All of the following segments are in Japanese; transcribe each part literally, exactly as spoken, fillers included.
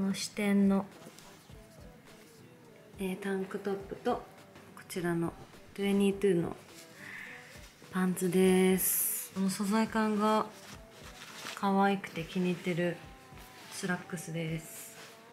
の支店の、えー、タンクトップとこちらのにじゅうにのパンツです。この素材感が可愛くて気に入ってるスラックスです。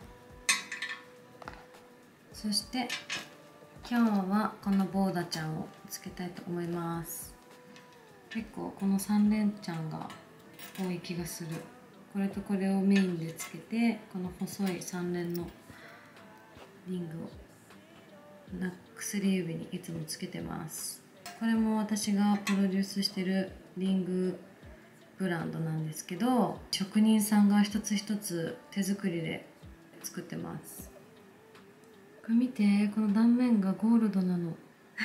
そして今日はこのボーダちゃんをつけたいと思います。結構このさん連ちゃんが多い気がする。これとこれをメインでつけて、この細いさん連のリングを薬指にいつもつけてます。これも私がプロデュースしてるリングブランドなんですけど、職人さんが一つ一つ手作りで作ってます。これ見て、この断面がゴールドなのって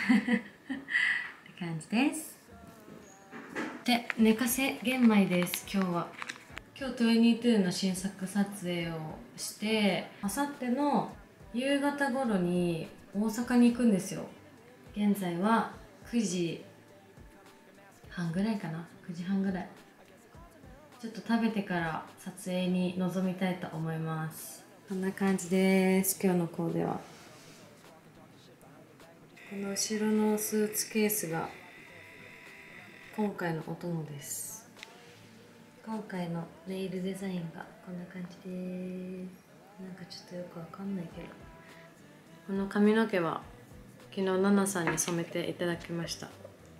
感じです。で、寝かせ玄米です。今日は今日にじゅうにの新作撮影をして、あさっての夕方頃に大阪に行くんですよ。現在はくじはんぐらいかな、くじはんぐらい。ちょっと食べてから撮影に臨みたいと思います。こんな感じです。今日のコーデはこの後ろのスーツケースが今回のお供です。今回のネイルデザインがこんな感じです。なんかちょっとよくわかんないけど、この髪の毛は昨日ナナさんに染めていただきました。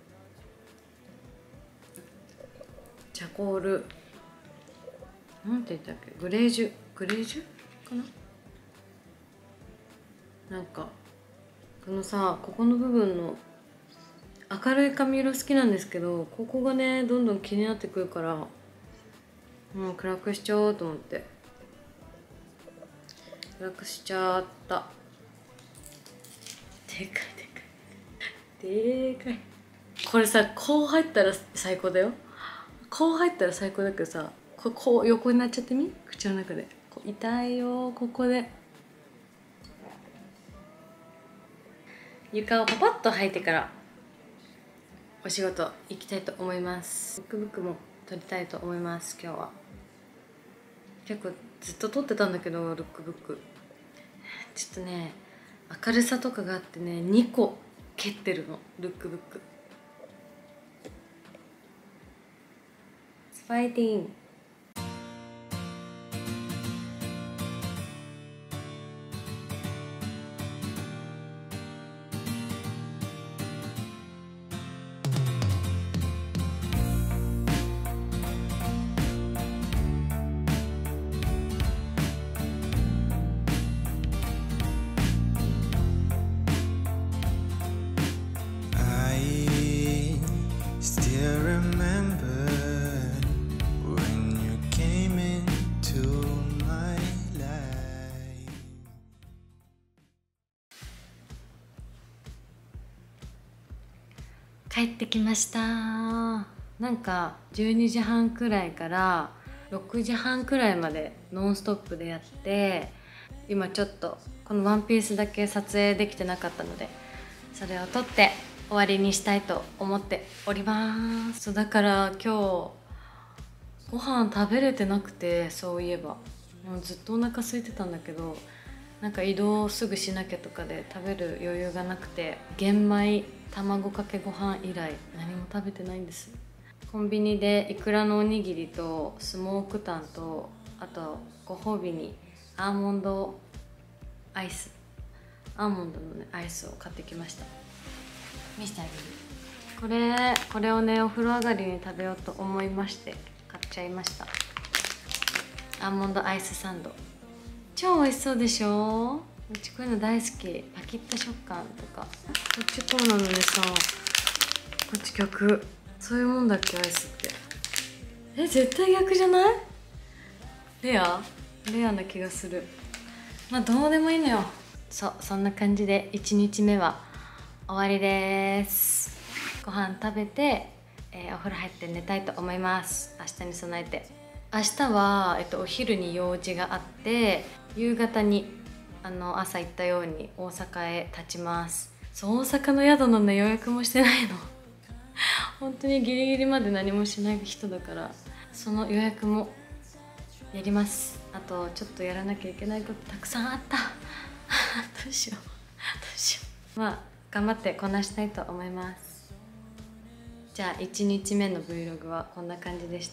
チャコールなんて言ったっけ、グレージュグレージュかな。なんかこのさ、ここの部分の明るい髪色好きなんですけど、ここがねどんどん気になってくるから、もう暗くしちゃおうと思って暗くしちゃった。でかいでかいでかい。これさ、こう入ったら最高だよ。こう入ったら最高だけどさ、こう、こう横になっちゃってみ、口の中でこう痛いよ。ここで床をパパッと履いてからお仕事行きたいと思います。ルックブックも撮りたいと思います。今日は結構ずっと撮ってたんだけど、ルックブックちょっとね明るさとかがあってね、にこ蹴ってるの、ルックブック。ファイティング。帰ってきました。なんかじゅうにじはんくらいからろくじはんくらいまでノンストップでやって、今ちょっとこのワンピースだけ撮影できてなかったので、それを撮って終わりにしたいと思っております。だから今日ご飯食べれてなくて、そういえばもうずっとお腹空いてたんだけど、なんか移動すぐしなきゃとかで食べる余裕がなくて、玄米卵かけご飯以来何も食べてないんです。コンビニでイクラのおにぎりとスモークタンと、あとご褒美にアーモンドアイスアーモンドの、ね、アイスを買ってきました。見せてあげる。これこれをねお風呂上がりに食べようと思いまして買っちゃいました。アーモンドアイスサンド超美味しそうでしょ。うちこういうの大好き。パキッと食感とか。こっちこうなのにさ、こっち逆。そういうもんだっけ、アイスって。え、絶対逆じゃない？レア？レアな気がする。まあどうでもいいのよ。そう、そんな感じでいちにちめは終わりです。ご飯食べて、えー、お風呂入って寝たいと思います。明日に備えて。明日は、えっと、お昼に用事があって、夕方にあの朝言ったように大阪へ立ちます。そう、大阪の宿のね予約もしてないの本当にギリギリまで何もしない人だから、その予約もやります。 あとちょっとやらなきゃいけないことたくさんあったどうしようどうしよう。まあ頑張ってこなしたいと思います。じゃあいちにちめの Vlog はこんな感じでした。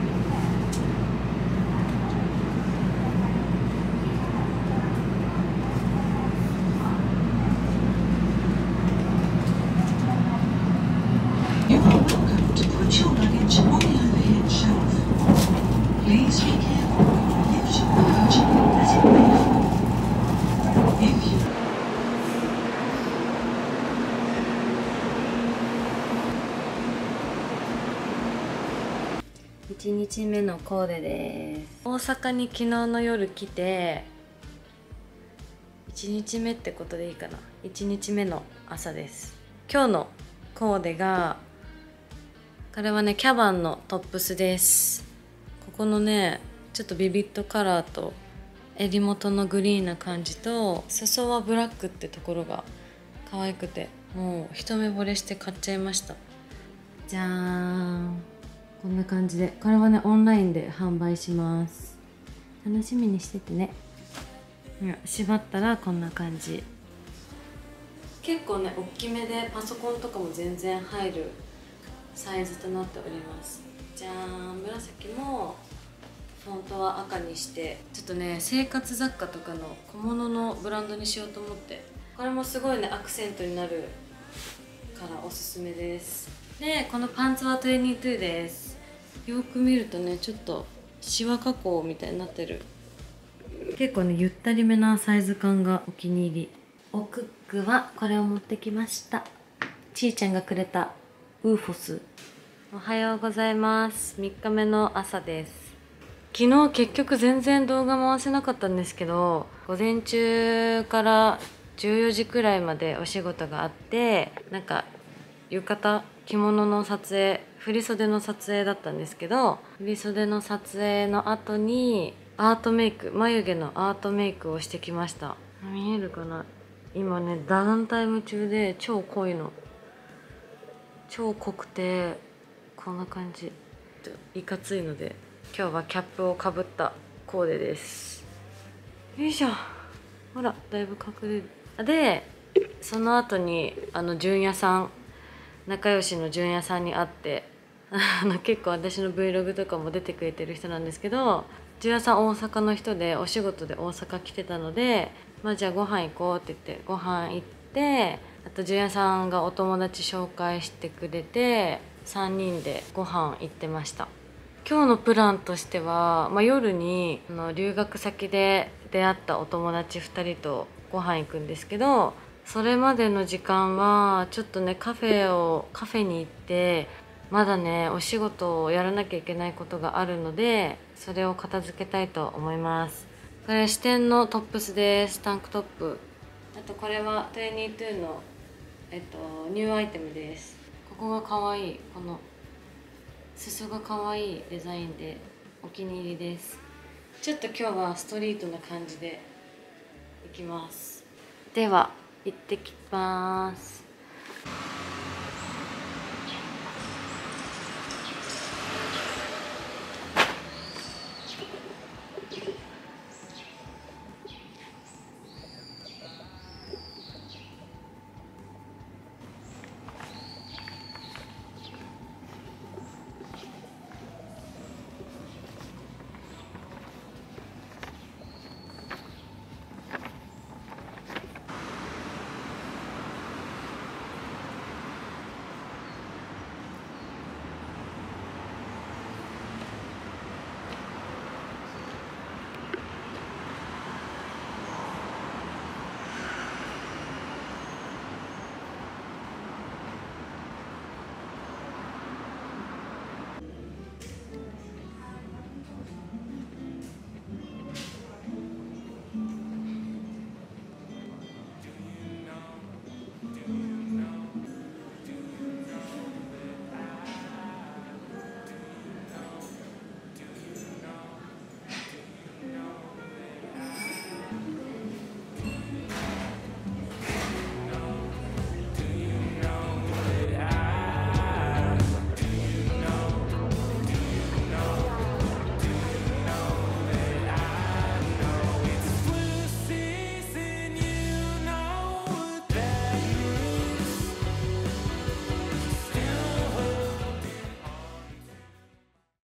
いちにちめのコーデです。大阪に昨日の夜来ていちにちめってことでいいかな。いちにちめの朝です。今日のコーデがこれはねキャバンのトップスです。ここのねちょっとビビッドカラーと襟元のグリーンな感じと裾はブラックってところが可愛くてもう一目惚れして買っちゃいました。じゃーん、こんな感じでこれはねオンラインで販売します。楽しみにしててね。縛ったらこんな感じ。結構ね大きめでパソコンとかも全然入るサイズとなっております。じゃーん、紫もフォントは赤にして、ちょっとね生活雑貨とかの小物のブランドにしようと思って、これもすごいねアクセントになるからおすすめです。でこのパンツはにじゅうにです。よく見るとねちょっとシワ加工みたいになってる。結構ねゆったりめなサイズ感がお気に入り。おクックはこれを持ってきました。ちーちゃんがくれたウーフォス。おはようございます。みっかめの朝です。昨日結局全然動画回せなかったんですけど、午前中からじゅうよじくらいまでお仕事があって、なんか浴衣着物の撮影、振り袖の撮影だったんですけど、振り袖の撮影の後にアートメイク、眉毛のアートメイクをしてきました。見えるかな。今ねダウンタイム中で超濃いの、超濃くてこんな感じ、いかついので今日はキャップをかぶったコーデです。よいしょ、ほらだいぶ隠れる。でその後にあの純也さん、仲良しの純也さんに会ってあの結構私の Vlog とかも出てくれてる人なんですけど、純也さん大阪の人でお仕事で大阪来てたので、まあ、じゃあご飯行こうって言ってご飯行って、あと純也さんがお友達紹介してくれてさんにんでご飯行ってました。今日のプランとしては、まあ、夜にあの留学先で出会ったお友達ふたりとご飯行くんですけど、それまでの時間はちょっとねカフェをカフェに行って、まだねお仕事をやらなきゃいけないことがあるので、それを片付けたいと思います。これ支店のトップスです。タンクトップ。あとこれはにじゅうにの、えっと、ニューアイテムです。ここがかわいい。この裾がかわいいデザインでお気に入りです。ちょっと今日はストリートな感じでいきます。では行ってきます。